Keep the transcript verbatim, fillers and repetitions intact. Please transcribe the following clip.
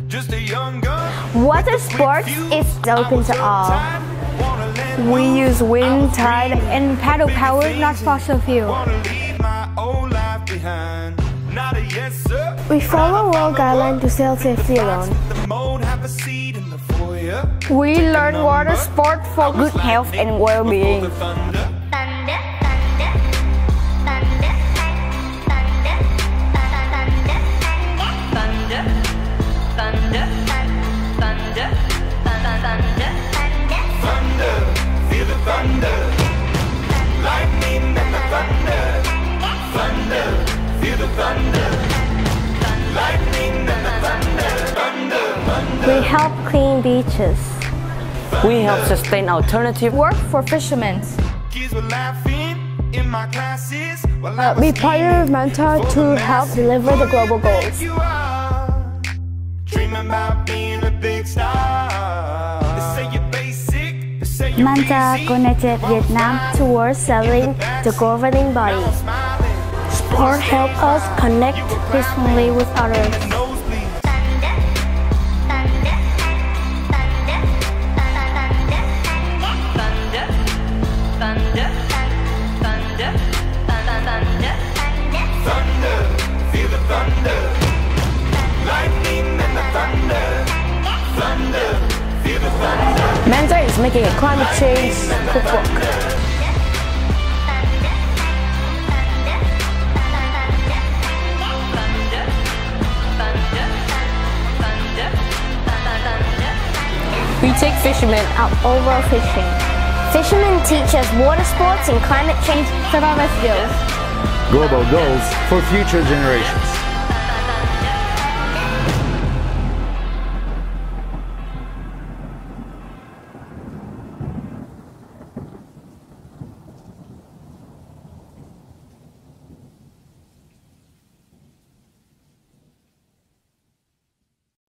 Just a young gun. Water sports is open to all. We use wind, tide, and paddle power, not fossil fuel. We follow world guidelines to sail safely alone. We learn water sport for good health and well-being. We help clean beaches. We help sustain alternative Work for fishermen. Uh, we partner with Manta to help deliver the global goals. Manta connected Vietnam towards selling the governing body. Sport helps us connect peacefully with others. Manta is making a climate change cookbook. We take fishermen Out overfishing. Fishermen teach us water sports and climate change Survival skills. Global goals for future generations.